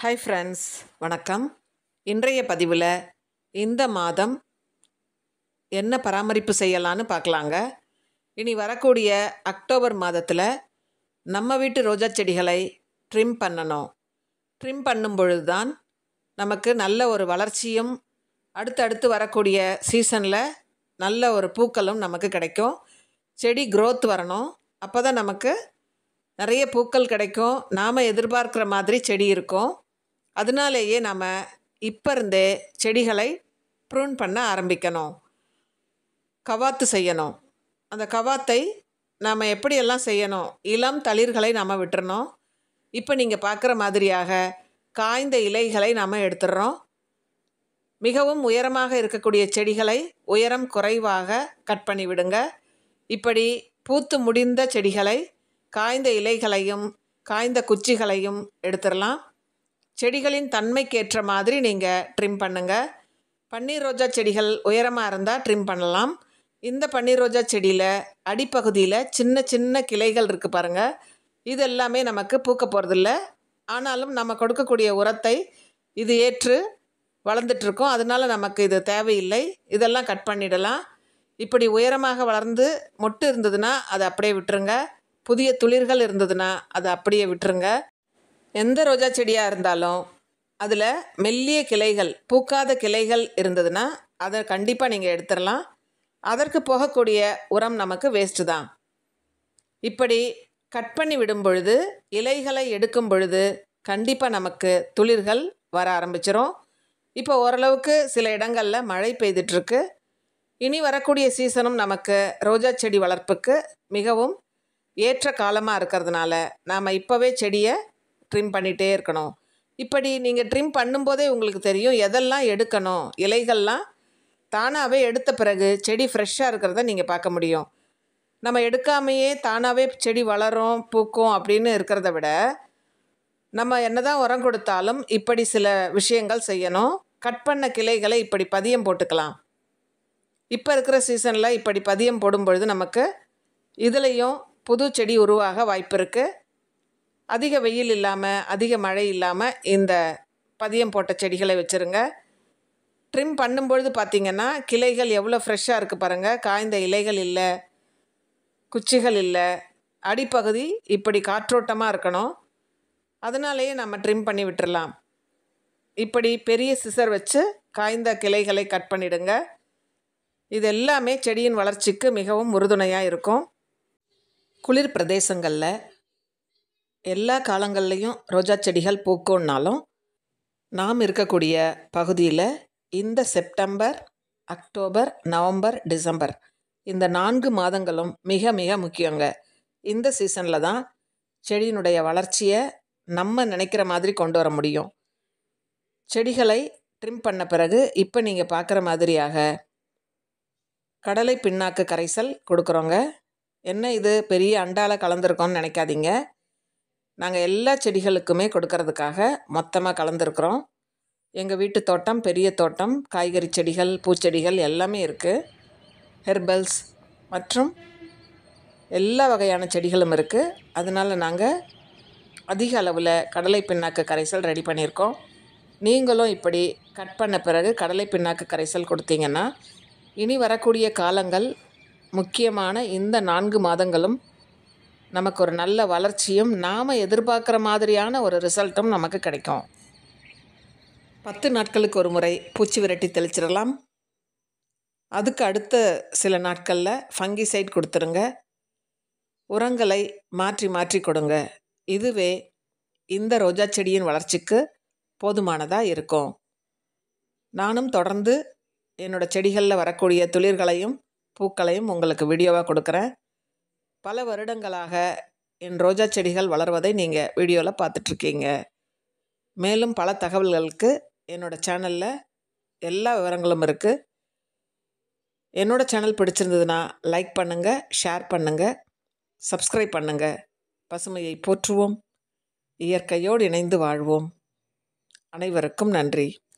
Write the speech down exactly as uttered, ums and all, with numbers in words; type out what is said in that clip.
Hi friends, வணக்கம். இன்றைய பதிவில் இந்த மாதம் என்ன பராமரிப்பு செய்யலான்னு பார்க்கலாங்க. இனி வரக்கூடிய அக்டோபர் மாதத்தில் நம்ம வீட்டு ரோஜா செடிகளை ட்ரிம் பண்ணணும். ட்ரிம் பண்ணும் பொழுது தான் நமக்கு நல்ல ஒரு வளர்ச்சியும் அடுத்தடுத்து வரக்கூடிய சீசனில் நல்ல ஒரு பூக்களும் நமக்கு கிடைக்கும். செடி க்ரோத் வரணும். அப்போ தான் நமக்கு நிறைய பூக்கள் கிடைக்கும். நாம் எதிர்பார்க்குற மாதிரி செடி இருக்கும். அதனாலேயே நம்ம இப்போ இருந்தே செடிகளை ப்ரூன் பண்ண ஆரம்பிக்கணும். கவாத்து செய்யணும். அந்த கவாத்தை நாம் எப்படியெல்லாம் செய்யணும்? இளம் தளிர்களை நாம் விட்டுறணும். இப்போ நீங்கள் பார்க்குற மாதிரியாக காய்ந்த இலைகளை நாம் எடுத்துடுறோம். மிகவும் உயரமாக இருக்கக்கூடிய செடிகளை உயரம் குறைவாக கட் பண்ணி விடுங்க. இப்படி பூத்து முடிந்த செடிகளை காய்ந்த இலைகளையும் காய்ந்த குச்சிகளையும் எடுத்துடலாம். செடிகளின் தன்மைக்கேற்ற மாதிரி நீங்கள் ட்ரிம் பண்ணுங்கள். பன்னீர் ரோஜா செடிகள் உயரமாக இருந்தால் ட்ரிம் பண்ணலாம். இந்த பன்னீர் ரோஜா செடியில் அடிப்பகுதியில் சின்ன சின்ன கிளைகள் இருக்குது பாருங்கள். இது எல்லாமே நமக்கு பூக்க போகிறதில்ல. ஆனாலும் நம்ம கொடுக்கக்கூடிய உரத்தை இது ஏற்று வளர்ந்துட்டுருக்கோம். அதனால் நமக்கு இது தேவையில்லை. இதெல்லாம் கட் பண்ணிடலாம். இப்படி உயரமாக வளர்ந்து மொட்டு இருந்ததுன்னா அதை அப்படியே விட்டுருங்க. புதிய துளிர்கள் இருந்ததுன்னா அதை அப்படியே விட்டுருங்க. எந்த ரோஜா செடியாக இருந்தாலும் அதில் மெல்லிய கிளைகள், பூக்காத கிளைகள் இருந்ததுன்னா அதை கண்டிப்பாக நீங்கள் எடுத்துடலாம். அதற்கு போகக்கூடிய உரம் நமக்கு வேஸ்ட்டு தான். இப்படி கட் பண்ணி விடும் பொழுது, இலைகளை எடுக்கும் பொழுது கண்டிப்பாக நமக்கு துளிர்கள் வர ஆரம்பிச்சிரும். இப்போ ஓரளவுக்கு சில இடங்களில் மழை பெய்துட்ருக்கு. இனி வரக்கூடிய சீசனும் நமக்கு ரோஜா செடி வளர்ப்புக்கு மிகவும் ஏற்ற காலமாக இருக்கிறதுனால நாம் இப்போவே செடியை ட்ரிம் பண்ணிகிட்டே இருக்கணும். இப்படி நீங்கள் ட்ரிம் பண்ணும்போதே உங்களுக்கு தெரியும் எதெல்லாம் எடுக்கணும். இலைகள்லாம் தானாகவே எடுத்த பிறகு செடி ஃப்ரெஷ்ஷாக இருக்கிறத நீங்கள் பார்க்க முடியும். நம்ம எடுக்காமையே தானாகவே செடி வளரும் பூக்கும் அப்படின்னு இருக்கிறத விட நம்ம என்ன தான் உரம் கொடுத்தாலும் இப்படி சில விஷயங்கள் செய்யணும். கட் பண்ண கிளைகளை இப்படி பதியம் போட்டுக்கலாம். இப்போ இருக்கிற சீசனில் இப்படி பதியம் போடும் பொழுது நமக்கு இதுலேயும் புது செடி உருவாக வாய்ப்பு இருக்குது. அதிக வெயில் இல்லாமல் அதிக மழை இல்லாமல் இந்த பதியம் போட்ட செடிகளை வச்சுருங்க. ட்ரிம் பண்ணும்பொழுது பார்த்திங்கன்னா கிளைகள் எவ்வளோ ஃப்ரெஷ்ஷாக இருக்குது பாருங்கள். காய்ந்த இலைகள் இல்லை, குச்சிகள் இல்லை. அடிப்பகுதி இப்படி காற்றோட்டமாக இருக்கணும். அதனாலேயே நம்ம ட்ரிம் பண்ணி விட்டுடலாம். இப்படி பெரிய சிசர் வச்சு காய்ந்த கிளைகளை கட் பண்ணிவிடுங்க. இது எல்லாமே செடியின் வளர்ச்சிக்கு மிகவும் உறுதுணையாக இருக்கும். குளிர் பிரதேசங்களில் எல்லா காலங்கள்லேயும் ரோஜா செடிகள் பூக்கும்னாலும் நாம் இருக்கக்கூடிய பகுதியில் இந்த செப்டம்பர், அக்டோபர், நவம்பர், டிசம்பர் இந்த நான்கு மாதங்களும் மிக மிக முக்கியங்க. இந்த சீசனில் தான் செடியினுடைய வளர்ச்சியை நம்ம நினைக்கிற மாதிரி கொண்டு வர முடியும். செடிகளை ட்ரிம் பண்ண பிறகு இப்போ நீங்கள் பார்க்குற மாதிரியாக கடலை பிண்ணாக்கு கரைசல் கொடுக்குறோங்க. என்ன இது பெரிய அண்டால கலந்துருக்கோன்னு நினைக்காதீங்க. நாங்கள் எல்லா செடிகளுக்குமே கொடுக்கறதுக்காக மொத்தமாக கலந்துருக்குறோம். எங்கள் வீட்டு தோட்டம் பெரிய தோட்டம். காய்கறி செடிகள், பூச்செடிகள் எல்லாமே இருக்குது. ஹெர்பல்ஸ் மற்றும் எல்லா வகையான செடிகளும் இருக்குது. அதனால் நாங்கள் அதிக அளவில் கடலை பிண்ணாக்கு கரைசல் ரெடி பண்ணியிருக்கோம். நீங்களும் இப்படி கட் பண்ண பிறகு கடலை பிண்ணாக்கு கரைசல் கொடுத்தீங்கன்னா இனி வரக்கூடிய காலங்கள், முக்கியமான இந்த நான்கு மாதங்களும் நமக்கு ஒரு நல்ல வளர்ச்சியும் நாம் எதிர்பார்க்குற மாதிரியான ஒரு ரிசல்ட்டும் நமக்கு கிடைக்கும். பத்து நாட்களுக்கு ஒரு முறை பூச்சி விரட்டி தெளிச்சிடலாம். அதுக்கு அடுத்த சில நாட்களில் ஃபங்கிசைட் கொடுத்துருங்க. உரங்களை மாற்றி மாற்றி கொடுங்க. இதுவே இந்த ரோஜா செடியின் வளர்ச்சிக்கு போதுமானதாக இருக்கும். நானும் தொடர்ந்து என்னோடய செடிகளில் வரக்கூடிய துளிர்களையும் பூக்களையும் உங்களுக்கு வீடியோவாக கொடுக்குறேன். பல வருடங்களாக என் ரோஜா செடிகள் வளர்வதை நீங்கள் வீடியோவில் பார்த்துட்ருக்கீங்க. மேலும் பல தகவல்களுக்கு என்னோடய சேனலில் எல்லா விவரங்களும் இருக்குது. என்னோடய சேனல் பிடிச்சிருந்ததுன்னா லைக் பண்ணுங்கள், ஷேர் பண்ணுங்கள், சப்ஸ்கிரைப் பண்ணுங்கள். பசுமையை போற்றுவோம், இயற்கையோடு இணைந்து வாழ்வோம். அனைவருக்கும் நன்றி.